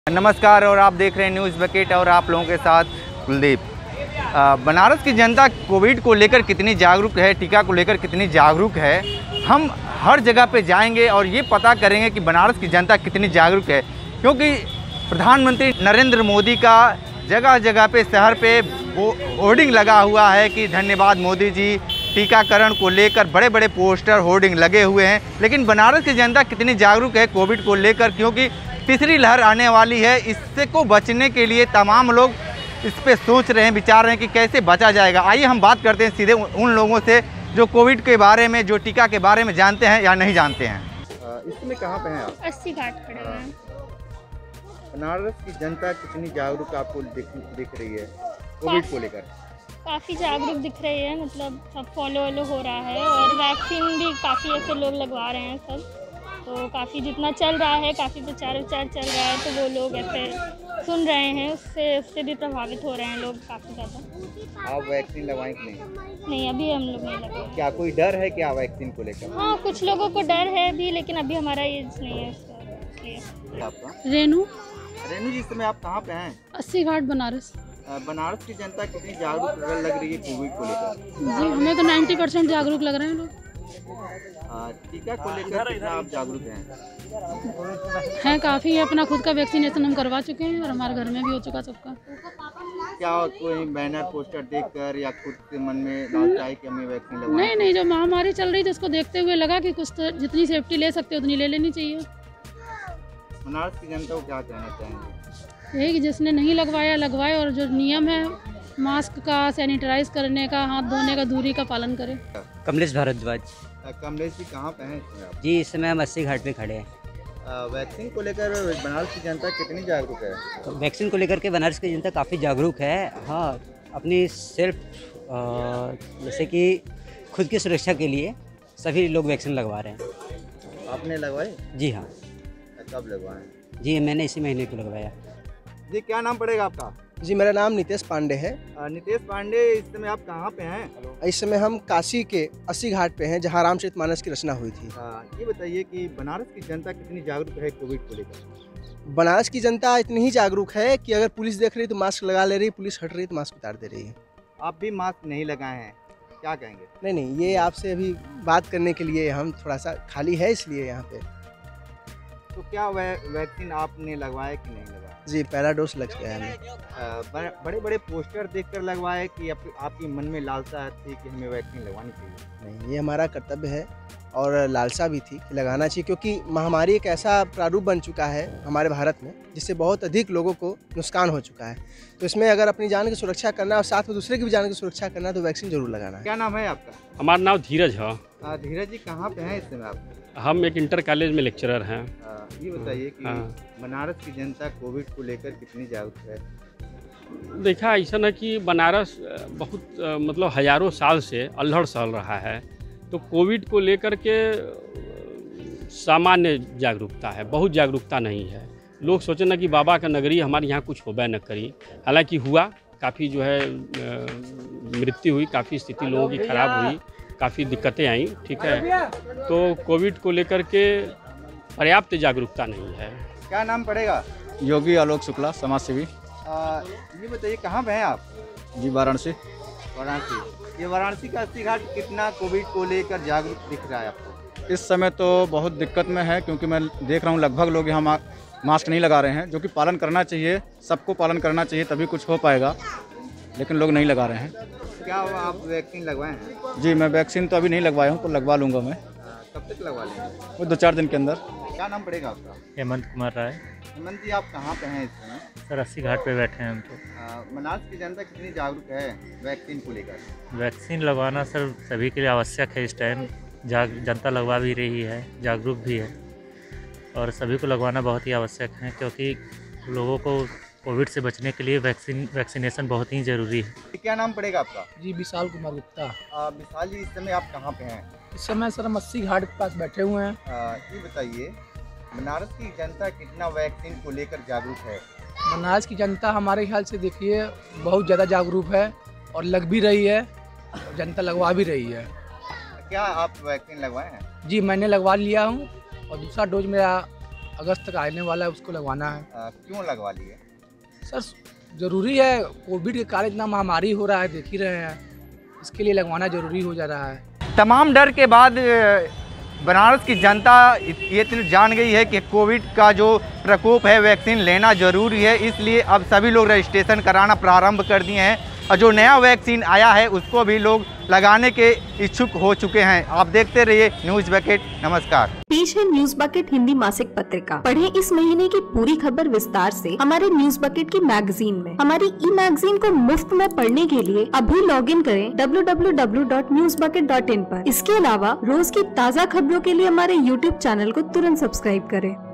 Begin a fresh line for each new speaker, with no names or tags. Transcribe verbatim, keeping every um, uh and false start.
नमस्कार और आप देख रहे हैं न्यूज़ बकेट और आप लोगों के साथ कुलदीप। बनारस की जनता कोविड को लेकर कितनी जागरूक है, टीका को लेकर कितनी जागरूक है, हम हर जगह पे जाएंगे और ये पता करेंगे कि बनारस की जनता कितनी जागरूक है। क्योंकि प्रधानमंत्री नरेंद्र मोदी का जगह जगह पे शहर पे होर्डिंग लगा हुआ है कि धन्यवाद मोदी जी, टीकाकरण को लेकर बड़े बड़े पोस्टर होर्डिंग लगे हुए हैं। लेकिन बनारस की जनता कितनी जागरूक है कोविड को लेकर, क्योंकि तीसरी लहर आने वाली है। इससे को बचने के लिए तमाम लोग इस पे सोच रहे हैं, विचार रहे हैं कि कैसे बचा जाएगा। आइए हम बात करते हैं सीधे उन लोगों से जो कोविड के बारे में, जो टीका के बारे में जानते हैं या नहीं जानते हैं। इसमें कहाँ पे हैं आप?
अस्सी घाट खड़े हुए हैं।
बनारस की जनता कितनी जागरूक आपको दिख, दिख रही है कोविड को लेकर?
काफ़ी जागरूक दिख रही है, मतलब सब फॉलो वॉलो हो रहा है और वैक्सीन भी काफ़ी ऐसे लोग लगवा रहे हैं सब, तो काफ़ी जितना चल रहा है, काफ़ी प्रचार विचार चल रहा है, तो वो लोग ऐसे सुन रहे हैं, उससे उससे भी प्रभावित हो रहे हैं लोग काफ़ी ज़्यादा।
आप वैक्सीन लगवाएं कि नहीं?
नहीं, अभी हम लोग नहीं लगवाए।
क्या कोई डर है क्या वैक्सीन को लेकर?
हाँ, कुछ लोगों को डर है भी, लेकिन अभी हमारा एज नहीं है इसलिए।
आपका?
रेनू
रेनू जी, इस समय आप कहाँ पे हैं?
अस्सी घाट बनारस।
बनारस की जनता कितनी जागरूक लग रही है कोविड को लेकर?
जी, हमें तो नब्बे परसेंट जागरूक लग रहे हैं लोग।
टीका को लेकर कितना आप जागरूक हैं?
हैं काफ़ी, अपना खुद का वैक्सीनेशन हम करवा चुके हैं और हमारे घर में भी हो चुका सबका।
क्या कोई बैनर पोस्टर देखकर या खुद के मन में लालसा है कि हमें वैक्सीन लगवाएं?
नहीं नहीं, जो महामारी चल रही थी उसको देखते हुए लगा कि कुछ तो जितनी सेफ्टी ले सकते उतनी ले लेनी चाहिए।
बनारस की जनता को क्या कहना चाहेंगे?
यही कि जिसने नहीं लगवाया लगवाए, और जो नियम है मास्क का, सैनिटाइज करने का, हाथ धोने का, दूरी का पालन करें।
कमलेश भारद्वाज।
कमलेश जी, कहाँ पे हैं आप?
जी, इस समय हम अस्सी घाट पे खड़े हैं।
वैक्सीन को लेकर बनारस की जनता कितनी जागरूक है?
तो वैक्सीन को लेकर के बनारस की जनता काफ़ी जागरूक है। हाँ, अपनी सेल्फ जैसे कि खुद की सुरक्षा के लिए सभी लोग वैक्सीन लगवा रहे हैं।
आपने लगवाई?
जी हाँ।
कब लगवाएं?
जी, मैंने इसी महीने को लगवाया।
जी, क्या नाम पड़ेगा आपका?
जी, मेरा नाम नितेश पांडे है।
नितेश पांडे, इस समय आप कहाँ पे हैं?
इस समय हम काशी के अस्सी घाट पे हैं, जहाँ रामचरितमानस की रचना हुई थी।
आ, ये बताइए कि बनारस की जनता कितनी जागरूक है कोविड को लेकर?
बनारस की जनता इतनी ही जागरूक है कि अगर पुलिस देख रही है तो मास्क लगा ले रही है, पुलिस हट रही है तो मास्क उतार दे रही है।
आप भी मास्क नहीं लगाए हैं, क्या कहेंगे?
नहीं नहीं, ये आपसे अभी बात करने के लिए हम थोड़ा सा खाली है, इसलिए यहाँ पे।
तो क्या वै, वैक्सीन आपने लगवाया कि नहीं लगवाया?
जी, पहला डोज लग गया है।
बड़े बड़े पोस्टर देखकर लगवाए कि आप, आपकी मन में लालसा थी कि हमें वैक्सीन लगवानी चाहिए?
नहीं, ये हमारा कर्तव्य है और लालसा भी थी कि लगाना चाहिए, क्योंकि महामारी एक ऐसा प्रारूप बन चुका है हमारे भारत में जिससे बहुत अधिक लोगों को नुकसान हो चुका है। तो इसमें अगर अपनी जान की सुरक्षा करना और साथ में दूसरे की भी जान की सुरक्षा करना तो वैक्सीन जरूर लगाना है।
क्या नाम है आपका?
हमारा नाम धीरज है।
धीरज जी, कहाँ पे हैं इस समय आप?
हम एक इंटर कॉलेज में लेक्चरर हैं।
ये बताइए कि
हाँ।
बनारस की जनता कोविड को लेकर कितनी जागरूक है?
देखा ऐसा है कि बनारस बहुत मतलब हजारों साल से अल्हड़ सहल रहा है, तो कोविड को लेकर के सामान्य जागरूकता है, बहुत जागरूकता नहीं है। लोग सोचे ना कि बाबा का नगरी हमारे यहाँ कुछ होबे न करी, हालांकि हुआ, काफ़ी जो है मृत्यु हुई, काफ़ी स्थिति लोगों की खराब हुई, काफ़ी दिक्कतें आई, ठीक है। तो कोविड को लेकर के पर्याप्त जागरूकता नहीं है।
क्या नाम पड़ेगा?
योगी आलोक शुक्ला, समाज सेवी।
ये बताइए कहाँ पे हैं आप?
जी, वाराणसी।
वाराणसी। ये वाराणसी का अस्सी घाट कितना कोविड को लेकर जागरूक दिख रहा है आपको?
इस समय तो बहुत दिक्कत में है, क्योंकि मैं देख रहा हूँ लगभग लोग यहाँ मास्क नहीं लगा रहे हैं, जो कि पालन करना चाहिए, सबको पालन करना चाहिए, तभी कुछ हो पाएगा, लेकिन लोग नहीं लगा रहे हैं।
क्या आप वैक्सीन लगवाए हैं?
जी, मैं वैक्सीन तो अभी नहीं लगवाया हूँ, तो लगवा लूँगा मैं।
कब तक लगवा लेंगे?
वो दो चार दिन के अंदर।
क्या नाम पड़ेगा आपका?
हेमंत कुमार राय।
हेमंत जी, आप कहाँ पे हैं इस समय?
सर, अस्सी घाट पे बैठे हैं हम तो।
बनारस की जनता कितनी जागरूक है वैक्सीन को लेकर?
वैक्सीन लगवाना सर सभी के लिए आवश्यक है। इस टाइम जाग जनता लगवा भी रही है, जागरूक भी है, और सभी को लगवाना बहुत ही आवश्यक है, क्योंकि लोगों को कोविड से बचने के लिए वैक्सीन वैक्सीनेशन बहुत ही ज़रूरी है।
क्या नाम पड़ेगा आपका?
जी, विशाल कुमार गुप्ता।
विशाल जी, इस समय आप कहाँ पे हैं?
इस समय सर हम अस्सी घाट के पास बैठे हुए हैं।
आ, ये बताइए बनारस की जनता कितना वैक्सीन को लेकर जागरूक है?
बनारस की जनता हमारे ख्याल से देखिए बहुत ज़्यादा जागरूक है और लग भी रही है, और जनता लगवा भी रही है।
क्या आप वैक्सीन लगवाए हैं?
जी, मैंने लगवा लिया हूँ और दूसरा डोज मेरा
अगस्त तक आने वाला है, उसको लगवाना है।
आ, क्यों लगवा लिए
सर ज़रूरी है, कोविड के कारण इतना महामारी हो रहा है, देख ही रहे हैं, इसके लिए लगवाना ज़रूरी हो जा रहा है।
तमाम डर के बाद बनारस की जनता ये इतनी जान गई है कि कोविड का जो प्रकोप है वैक्सीन लेना ज़रूरी है, इसलिए अब सभी लोग रजिस्ट्रेशन कराना प्रारंभ कर दिए हैं और जो नया वैक्सीन आया है उसको भी लोग लगाने के इच्छुक हो चुके हैं। आप देखते रहिए न्यूज़ बकेट। नमस्कार।
पेश है न्यूज़ बकेट हिंदी मासिक पत्रिका। पढ़ें इस महीने की पूरी खबर विस्तार से हमारे न्यूज़ बकेट की मैगजीन में। हमारी ई मैगजीन को मुफ्त में पढ़ने के लिए अभी लॉग इन करें W W W dot news bucket dot in पर। इसके अलावा रोज की ताज़ा खबरों के लिए हमारे यूट्यूब चैनल को तुरंत सब्सक्राइब करें।